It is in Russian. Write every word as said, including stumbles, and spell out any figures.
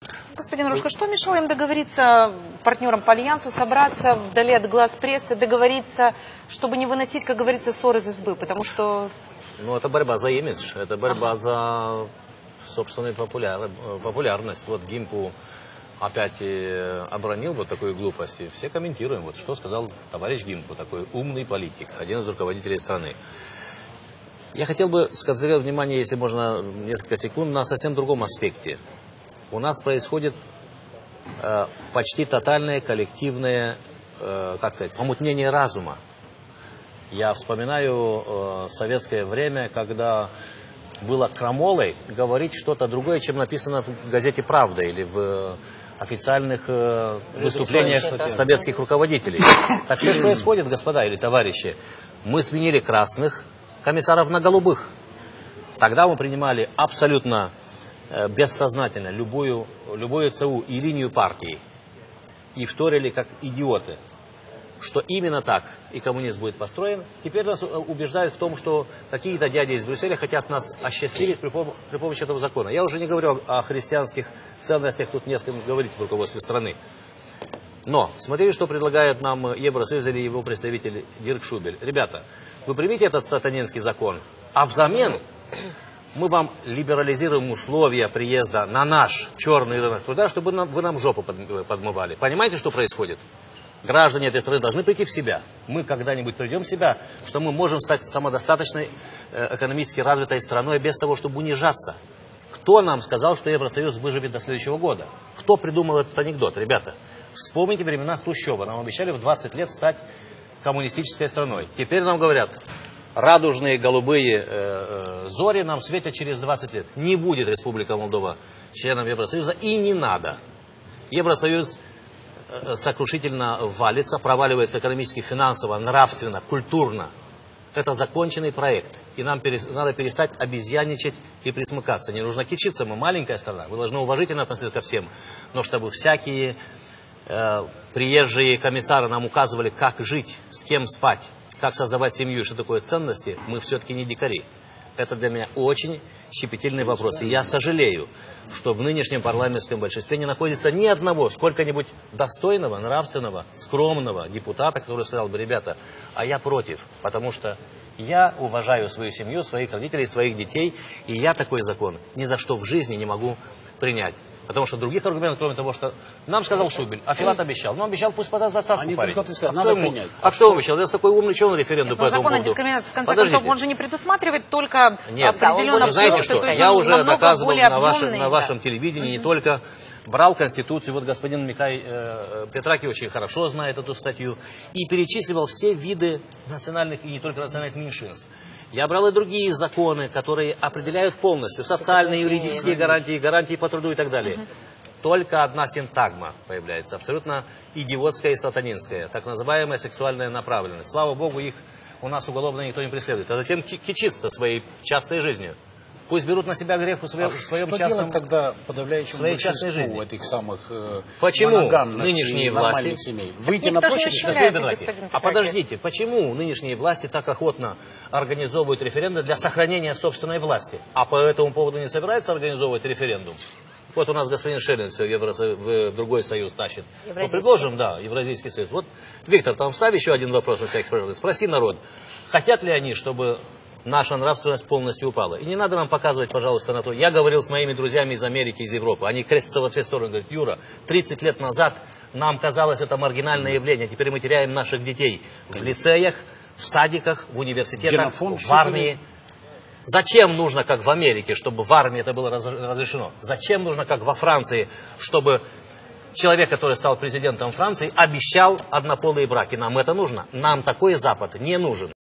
Господин Рожко, что мешало им договориться, партнерам по альянсу, собраться вдали от глаз прессы, договориться, чтобы не выносить, как говорится, ссор из избы? Потому что... Ну, это борьба за имидж, это борьба ага. за собственную популяр... популярность. Вот Гимпу опять обронил вот такую глупость. И все комментируем, вот что сказал товарищ Гимпу, такой умный политик, один из руководителей страны. Я хотел бы сконцентрировать внимание, если можно, несколько секунд, на совсем другом аспекте. У нас происходит э, почти тотальное коллективное, э, как сказать, помутнение разума. Я вспоминаю э, советское время, когда было крамолой говорить что-то другое, чем написано в газете «Правда» или в э, официальных э, выступлениях советских руководителей. Так что происходит, господа или товарищи? Мы сменили красных комиссаров на голубых. Тогда мы принимали абсолютно бессознательно любую, любую ЦУ и линию партии и вторили как идиоты, что именно так и коммунизм будет построен. Теперь нас убеждают в том, что какие-то дяди из Брюсселя хотят нас осчастливить при, пом при помощи этого закона. Я уже не говорю о христианских ценностях, тут не с кем говорить в руководстве страны. Но смотрите, что предлагает нам Евросоюз или его представитель Дирк Шубель. Ребята, вы примите этот сатанинский закон, а взамен мы вам либерализируем условия приезда на наш черный рынок труда, чтобы нам, вы нам жопу подмывали. Понимаете, что происходит? Граждане этой страны должны прийти в себя. Мы когда-нибудь придем в себя, что мы можем стать самодостаточной, экономически развитой страной без того, чтобы унижаться. Кто нам сказал, что Евросоюз выживет до следующего года? Кто придумал этот анекдот? Ребята, вспомните времена Хрущева. Нам обещали в двадцать лет стать коммунистической страной. Теперь нам говорят... Радужные голубые э, э, зори нам светят через двадцать лет. Не будет Республика Молдова членом Евросоюза и не надо. Евросоюз э, сокрушительно валится, проваливается экономически, финансово, нравственно, культурно. Это законченный проект. И нам перес, надо перестать обезьянничать и присмыкаться. Не нужно кичиться, мы маленькая страна. Вы должны уважительно относиться ко всем. Но чтобы всякие э, приезжие комиссары нам указывали, как жить, с кем спать, как создавать семью и что такое ценности, мы все-таки не дикари. Это для меня очень щепетильный вопрос. И я сожалею, что в нынешнем парламентском большинстве не находится ни одного сколько-нибудь достойного, нравственного, скромного депутата, который сказал бы: ребята, а я против, потому что я уважаю свою семью, своих родителей, своих детей, и я такой закон ни за что в жизни не могу принять. Потому что других аргументов, кроме того, что нам сказал Шубель, а Филат обещал. Ну, обещал, пусть подаст доставку, Они парень. Сказать, а надо кто ему, принять. а кто ему обещал? Я такой умный, что он референдум по этому поводу? Закон о дискриминации, в конце концов, он же не предусматривает только Нет, определенного... Вы знаете что, я уже доказывал на вашем, на вашем телевидении, не только брал Конституцию, вот господин Михай э, Петраки очень хорошо знает эту статью, и перечисливал все виды национальных и не только национальных меньшинств. Я брал и другие законы, которые определяют полностью социальные, юридические гарантии, гарантии по труду и так далее. Только одна синтагма появляется, абсолютно идиотская и сатанинская, так называемая сексуальная направленность. Слава Богу, их у нас уголовно никто не преследует. А затем кичится своей частной жизнью. Пусть берут на себя грех в своем, а в своем что частном, тогда подавляющему своей частной жизни. Этих самых э, почему нынешние власти семей выйти на площадь? А подождите, почему нынешние власти так охотно организовывают референдум для сохранения собственной власти, а по этому поводу не собираются организовывать референдум? Вот у нас господин Шелин все в другой союз тащит. Мы предложим, да, Евразийский союз. Вот, Виктор, там ставь еще один вопрос на всякий случай. Спроси народ, хотят ли они, чтобы наша нравственность полностью упала. И не надо нам показывать, пожалуйста, на то. Я говорил с моими друзьями из Америки, из Европы. Они крестятся во все стороны. Говорят: Юра, тридцать лет назад нам казалось это маргинальное явление. Теперь мы теряем наших детей в лицеях, в садиках, в университетах, в армии. Зачем нужно, как в Америке, чтобы в армии это было разрешено? Зачем нужно, как во Франции, чтобы человек, который стал президентом Франции, обещал однополые браки? Нам это нужно. Нам такой Запад не нужен.